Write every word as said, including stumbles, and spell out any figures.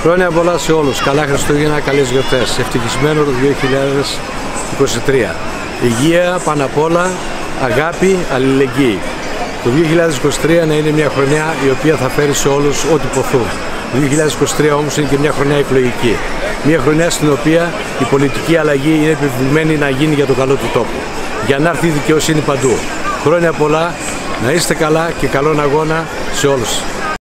Χρόνια πολλά σε όλους. Καλά Χριστούγεννα, καλές γιορτές. Ευτυχισμένο το δύο χιλιάδες είκοσι τρία. Υγεία πάνω απ' όλα, αγάπη, αλληλεγγύη. Το δύο χιλιάδες είκοσι τρία να είναι μια χρονιά η οποία θα φέρει σε όλους ό,τι ποθούν. Το δύο χιλιάδες είκοσι τρία όμως είναι και μια χρονιά εκλογική. Μια χρονιά στην οποία η πολιτική αλλαγή είναι επιβεβαιωμένη να γίνει για το καλό του τόπου. Για να έρθει η δικαιοσύνη παντού. Χρόνια πολλά, να είστε καλά και καλόν αγώνα σε όλους.